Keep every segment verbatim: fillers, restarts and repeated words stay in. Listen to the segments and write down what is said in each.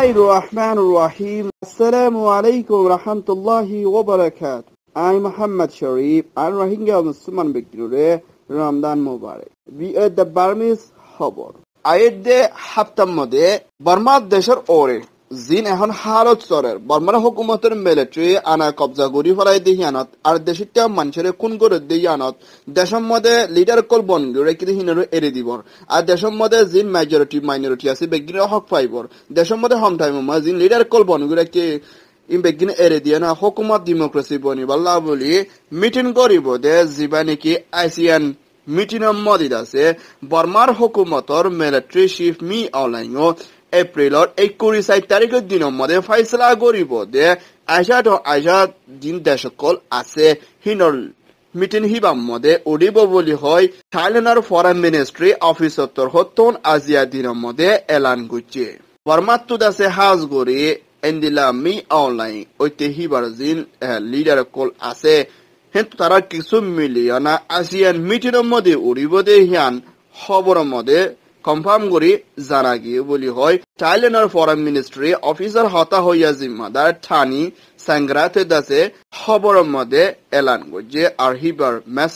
𝗟الرحمن الرحيم السلام عليكم ورحمة الله وبركاته. I'm Muhammad Sharif and Rohingya Musliman Bekirure Ramadan Mubarak. We are the Burmese খবর আইডে হাপ্তার মধ্যে বর্মা দেশের ওরে জিন এখন হালত চরের বর্মার হুকুমতের মিলিটারি আনা কবজা করি ফেলাই দিহিয়ানত আর দেশিটা মানুষের খুন করে দিয়ানত দেশের মধ্যে লিডার কল বন করে কিন্তু হিনারো এড়ে দিবর আর দেশের মধ্যে জিন মেজরিটি মাইনরিটি আছে বেগির হক পাইবর দেশের মধ্যে হম টাইম জিন লিডার কল বন করে কি ইম বেগিন এড়ে দিয়ে না হুকুমত ডেমোক্রেসি বনিবাল্লা বলি মিটিং করিব দে জিবা নাকি আসিয়ান মিটিংৰ মদিত আছে বৰ্মাৰ হুকুমতৰ মিলিটাৰী চিফ মি অলাইঙো এপ্ৰিলৰ একৈশ তাৰিখৰ দিনৰ মধ্যে ফয়সলা কৰিব যে আজাদ আজাদ দিন দেশকল আছে হিনৰ মিটিং হিবাম মধ্যে উডিব বুলি হয় থাইলেণ্ডৰ ফৰেন মিনিষ্ট্ৰী অফিচৰ হতন আজিয়া দিনৰ মধ্যে এলান কৰিছে বৰ্মাত আছে হাজগৰি এন্দিলা মি অনলাইন ঐতে হিবাৰ দিন লিডাৰ কল আছে কিন্তু তারা কিছু মিলিয়না আসিয়ান মিটিংৰ মধ্যে উড়িব দে হিয়ান খবৰৰ মধ্যে কনফার্ম কৰি জানা গিয়ে বলি হয় থাইলেণ্ডৰ ফরেন মিনিস্ট্রি অফিসার হতা হইয়া জিম্মাদার ঠানি সংগ্রাতে দাসে খবৰৰ মধ্যে এলান করছে আর হিবার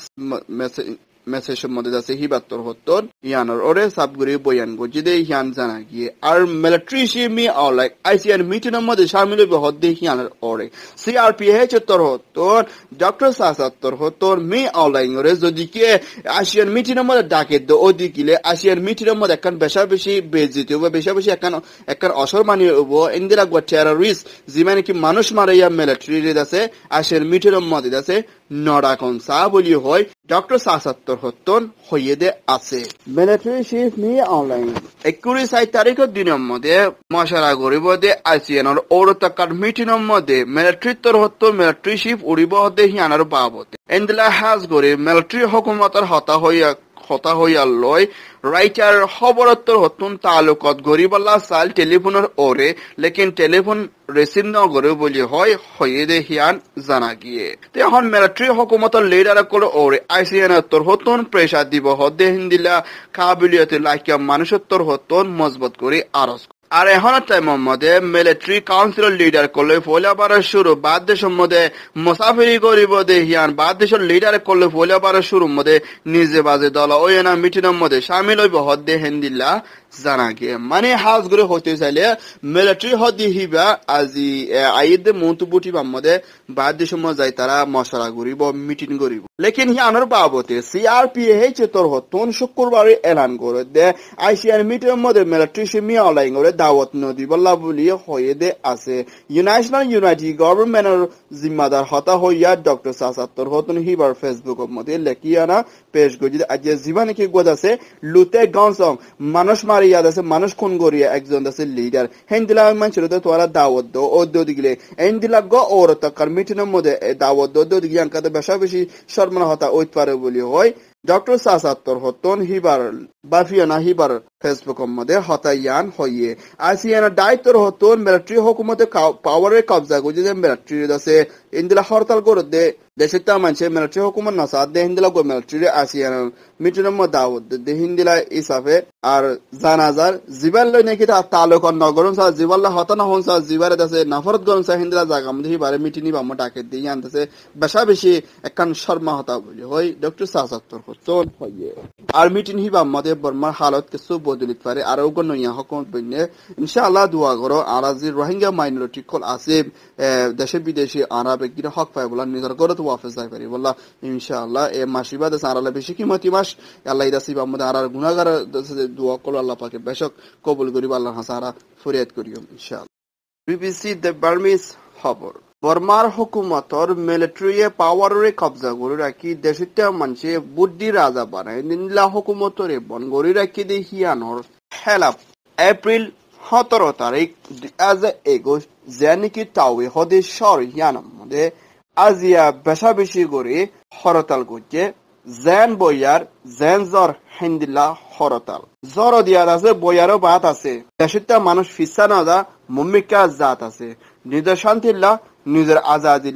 মেসেজের মধ্যে দাসে হিবাত্তর হতন ইয়ানোর ওরে সাবগুরি বয়ান করছে দে হিয়ান জানা গিয়ে আর মিলিটারি শিমি অলাইক আইসিয়ান মিটিংৰ মধ্যে শামিল হইব হদ্দে হিয়ানোর ওরে সিআরপিএইচ তর হতন ডক্টর সাসাত্তর হতন মি অলাইং ওরে যদি কে আসিয়ান মিটিংৰ মধ্যে ডাকে দো ওদিকিলে আসিয়ান মিটিংৰ মধ্যে একখান বেশা বেশি বেজিত হইব বেশা বেশি একখান একখান অসম্মানী হইব ইন্দিরা গো টেররিস্ট যিমানে কি মানুষ মারাইয়া মিলিটারি দাসে আসিয়ান মিটিংৰ মধ্যে দাসে নড়াকন সা বলি হয় ডক্টর সাসাত্তর হতন হইয়ে দে আছে মিলিটারি চিফ মি অনলাইন একৈশ তারিখের দিনের মধ্যে মশারা গরিব দে আসিয়ানোর ওরতাকার মিটিংৰ মধ্যে মিলিটারি তর হতো মিলিটারি চিফ উড়িব দে হিয়ানোর বাবতে এন্দিলা হাজ গরি মিলিটারি হুকুমতের হতা হইয়া হতা হইয়া লয় রাইটার খবরত্তর হতুন তালুকত গরিবাল্লা সাল টেলিফোনের ওরে লেকিন টেলিফোন রিসিভ নগরে বলি হয় হয়ে দে হিয়ান জানা গিয়ে এখন মিলিটারি হুকুমতের লিডার করে ওরে আইসিএনত্তর হতুন প্রেসার দিব হদে হিন্দিলা কাবিলিয়তে লাইকা মানুষত্তর হতুন মজবুত করে আরজ আর এখন টাইমের মধ্যে মিলিটারি কাউন্সিলের লিডার করলে ফলিয়াবার শুরু বাদ দেশের মধ্যে মুসাফিরি করিব দে হিয়ান বাদ দেশের লিডার করলে ফলিয়াবার শুরুর মধ্যে নিজে বাজে দল ওই না মিটিংর মধ্যে সামিল হইব হদ্দে হেন্দিল্লা জানা গিয়ে মানে হাজ করে হতে চাইলে মিলিটারি হদি হিবা আজি আইদ মন্তব্যটি মধ্যে বাদ দেশের মধ্যে যাই তারা মশলা করিব মিটিং করিব লেকিন হিয়ানোর বাবতে সিআরপিএইচ তোর হতন শুক্রবারে এলান করে দে আইসিয়ান মিটিংর মধ্যে মিলিটারি সিমি অলাইং করে দাওয়াত নদী বল্লা বলি হয়ে দে আছে ন্যাশনাল ইউনাইটি গভর্নমেন্টের জিম্মাদার হতা হইয়া ডক্টর সাসাত্তর হতন হিবার ফেসবুকের মধ্যে লেখিয়ানা পেশ গজি আজ জীবনে কি গোদ আছে লুতে গংসং মানুষ মারিয়া আছে মানুষ খুন করিয়া একজন আছে লিডার হেন্দিলা মানুষের তো তোরা দাওয়াত দো ও দো দিলে হেন্দিলা গো ওর তকার মিটিংর মধ্যে দাওয়াত দো দো দিলে আনকাতে বেশা বেশি শর্মনা হতা ওইত পারে বলি হয় ডক্টর সাসাত্তর হতন হিবার বাফিয়ানা হিবার ফেসবুকের মধ্যে হতাইয়ান হইয়ে আসিয়ানা দায়িত্বর হতন মিলিটারি হুকুমতে পাওয়ারে কবজা করছে যে মিলিটারি আছে ইন্দিলা হরতাল করে দে দেশের তা মানুষে মিলিটারি হুকুমত নসাদ দে হিন্দিলা গো মিলিটারি আসিয়ানা মিটিংর মধ্যে দাওয়াত দে হিন্দিলা ইসাফে আর জানাজার জিবাল লই নাকি তা তালুক নগরন সা জিবাল্লা হতানা হন সা জিবারে দাসে নফরত গরন সা হিন্দিলা জায়গা মধ্যে হিবারে মিটিনি বাম ডাকে দিয়ে আনতেছে বেশা বেশি একখান শর্মা হতা বলি হয় ডক্টর সাসাত্তর হতন হইয়ে আর মিটিং হিবা মধ্যে বর্মার হালত কিছু বদলিত পারে আর ওগো নইয়া হুকুমত বইনে ইনশাআল্লাহ দোয়া করো আর আজি রোহিঙ্গা মাইনরিটি কল আছে দেশে বিদেশে আরব গিরা হক পায় বলা নিজর করে তো ওয়াফেজ যাই পারি বলা ইনশাআল্লাহ এ মাসিবাদ সারালে বেশি কিমতি মাস আল্লাহ ইদাসি বামদে আর গুনাহগার দোয়া করো আল্লাহ পাকে বেশক কবুল করিব আল্লাহ হাসারা ফরিয়াদ করিও ইনশাআল্লাহ বিবিসি দ্য বার্মিজ খবর বর্মার হুকুমতর মিলিটারিয়ে পাওয়ারে কবজা করে রাখি দেশিটা মানুষে বুদ্ধি রাজা বানায় নিলা হুকুমতরে বন করে রাখি দে হিয়ানোর হেলাপ এপ্রিল সতেরো তারিখ দুই হাজার একুশ যে নাকি তাওয়ে হদে সর হিয়ানার মধ্যে আজিয়া বেশা বেশি করে হরতাল করছে জেন বইয়ার জেন জ্বর হিন্দিলা হরতাল জ্বর দিয়া আছে বইয়ারও বাত আছে দেশিটা মানুষ ফিসা না যা মুম্মিকা জাত আছে নিজের শান্তিল্লা নিজের আজাদিল্লা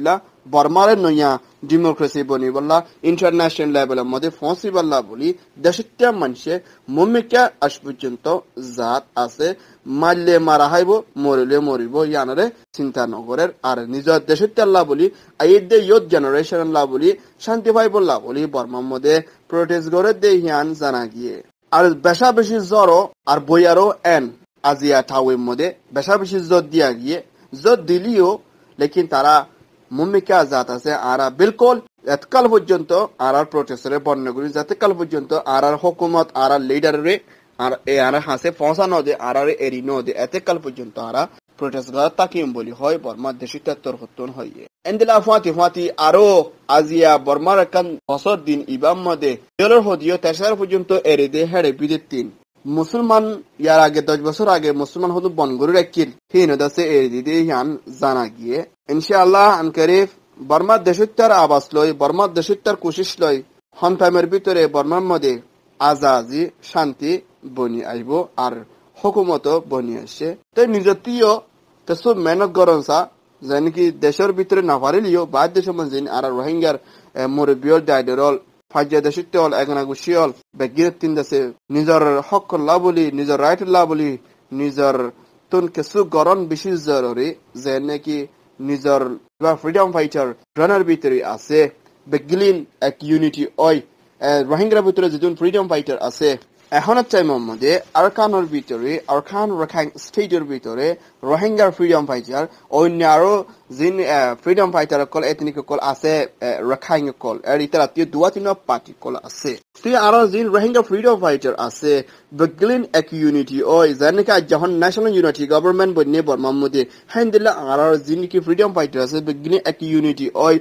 বর্মারে নইয়া ডেমোক্রেসি বনি বললা ইন্টারন্যাশনাল লেভেলের মধ্যে ফসি বললা বলি দেশটা মানুষে মমিকা আজ পর্যন্ত জাত আছে মারলে মারা হাইব মরিলে মরিব ইয়ানরে চিন্তা নগরের আর নিজের দেশটা আল্লাহ বলি আইদে ইয়ত জেনারেশন আল্লাহ বলি শান্তি ভাই বললা বলি বর্মার মধ্যে প্রোটেস্ট করে দে হিয়ান জানা গিয়ে আর বেশা বেশি জ্বরও আর বইয়ারও এন আজিয়া ঠাউয়ের মধ্যে বেশা বেশি জ্বর দিয়া গিয়ে জ্বর দিলিও লেকিন তারা মমিকা জাত আছে আর বিলকুল এতকাল পর্যন্ত আর আর প্রোটেস্টরে বর্ণগুলি যাতেকাল পর্যন্ত আর আর হুকুমত আর আর লিডারে আর এ আর হাসে ফসা নদে আর আর এরি নদে এতকাল পর্যন্ত আর প্রোটেস্ট গা তাকিম বলি হয় বর্মার দেশে তেত্তর হত্তন হইয়ে এন্দিলা ফাতি ফাতি আরো আজিয়া বর্মার কান বছর দিন ইবাম মধ্যে এলর হদিও তেসার পর্যন্ত এরি দে হেড়ে বিদে তিন মুসলমান ইয়ার আগে দশ বছর আগে মুসলমান হতো বনগরু রাখিল হিন দাসে এরি দিদি হিয়ান জানা গিয়ে ইনশাআল্লাহ আনকারিফ বর্মার দেশত্যার আবাস লই বর্মার দেশত্যার কোশিশ লই হন টাইমের ভিতরে বর্মার মধ্যে আজাজি শান্তি বনি আইব আর হুকুমত বনি আসে তাই নিজতীয় তেসো মেহনত গরনসা যেন কি দেশের ভিতরে না পারিলিও বাদ দেশের মধ্যে আর রোহিঙ্গার মুরব্বিয়ল ডাইডরল ফাইজা দেশত্য হল এগনা গুছি হল বেগির তিন দেশে নিজের হক লা বলি নিজের রাইট লা বলি নিজের তুন কিছু গরম বেশি জরুরি যে নাকি নিজের ফ্রিডম ফাইটার রানার ভিতরে আছে বেগিলিন এক ইউনিটি ওই রোহিঙ্গার ভিতরে যেজন ফ্রিডম ফাইটার আছে এখন টাইমের মধ্যে আরাকানের ভিতরে আরাকান রাখাইন স্টেটের ভিতরে রোহিঙ্গার ফ্রিডম ফাইটার অন্য আরো যিন ফ্রিডম ফাইটার কল এথনিক কল আছে রাখাইন কল এর ইতারা তি দুয়া তিন পার্টি কল আছে তি আরো যিন রোহিঙ্গা ফ্রিডম ফাইটার আছে বেগলিন এক ইউনিটি ওই জানিকা যখন ন্যাশনাল ইউনিটি গভর্নমেন্ট বনে বর্মার মধ্যে হ্যান্ডেলা আরো যিন কি ফ্রিডম ফাইটার আছে বেগলিন এক ইউনিটি ওই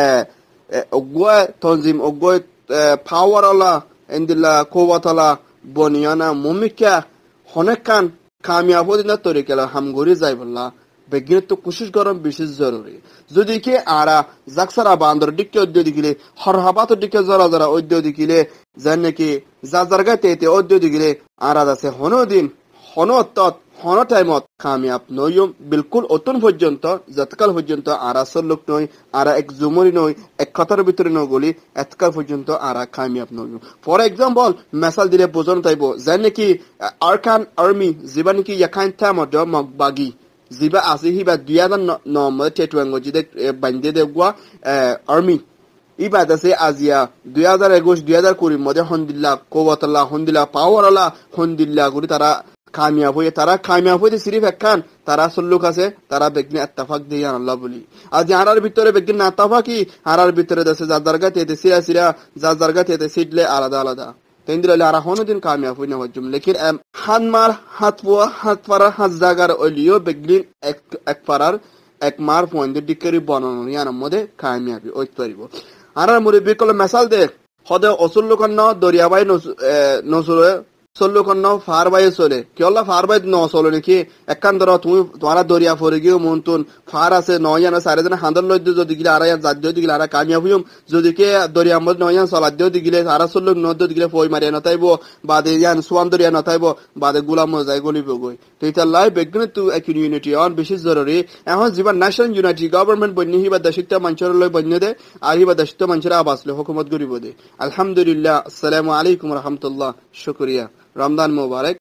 ওগোয়া তনজিম ওগোয়া পাওয়ার আলা এন্দিলা কোওয়াতালা বনিয়ানা মমিকা হনেকান কামিয়াব দিনা তরিকেলা হামগরি যাই বললা বেগিনে তো কোশিশ গরম বিশেষ জরুরি যদি কে আরা জাকসারা বান্দর দিকে অদ্য দিকিলে হরহাবাত দিকে জরা জরা অদ্য দিকিলে জানে কি জাজারগা তেতে অদ্য দিকিলে আরা আছে হনো দিন হনো তত হনো টাইমত কামিয়াব নয়ম বিলকুল অতন পর্যন্ত যতকাল পর্যন্ত আরা সল্লুক নয় আরা এক জুমরি নয় এক কথার ভিতরে নগলি এতকাল পর্যন্ত আরা কামিয়াব নয় ফর এক্সাম্পল মেসাল দিলে বোঝানো তাইব জানে কি আরকান আর্মি যিবা নেকি ইয়াখান টাইমত মগবাগি যিবা আছে হিবা দুই হাজার ন মধ্যে টেটুয়াঙ্গ যিদে বান্ধে দেগুয়া আর্মি ইবাদ আছে আজিয়া দুই হাজার একুশ দুই হাজার কুড়ির মধ্যে হন্দিল্লা কোবাতলা হন্দিল্লা পাওয়ারলা হন্দিল্লা করে তারা কামিয়াব হয়ে তারা কামিয়াব হইতে সিরিফ একখান তারা সল্লুক আছে তারা বেগনি আত্তাফাক দিয়ে আল্লাহ বলি আজ আরার ভিতরে বেগনি না আত্তাফাকি আরার ভিতরে দেশে যার জায়গাতে এতে সিরা সিরা যার জায়গাতে এতে সিটলে আলাদা আলাদা তেন্দ্রলে আর হনো দিন কামিয়াব হই না হজুম লেকিন হাত মার হাত পোয়া হাত পারার হাত জাগার অলিও বেগনি এক এক পারার এক মার পয়েন্ট ডিকেরি বনানো ইয়ার মধ্যে কামিয়াবি ওই পারিব আরার মুরে বিকল মেসাল দে হদে অসুল্লুকান ন দরিয়াবাই নসুরে সল্লুকন্ন ফার বাই চলে কিয়লা ফার বাই ন চলে নাকি একান ধর তুমি তোমারা দরিয়া ফরে গিয়ে মন্তুন ফার আছে নয়ান চারিজন হান্দর লদ্য যদি গিলে আর জাদ্য দিগিলে আর কামিয়াব হইম যদি কে দরিয়া মধ্যে নয়ান চলাদ্য দিগিলে আর সল্লুক নদ্য দিগিলে ফই মারিয়া নতাইব বাদে ইয়ান সোয়ান দরিয়া নতাইব বাদে গুলাম যাই গলিব গই তো এটা লাই বেগনে টু এক ইউনিটি অন বেশি জরুরি এখন জীবন ন্যাশনাল ইউনিটি গভর্নমেন্ট বন্নি হিবা দেশিতা মানুষের লই বন্নি দে আর হিবা দেশিতা মানুষের আবাস লই হুকুমত গরিব দে আলহামদুলিল্লাহ আসসালামু আলাইকুম রাহমাতুল্লাহ শুকরিয়া রমজান মুবারক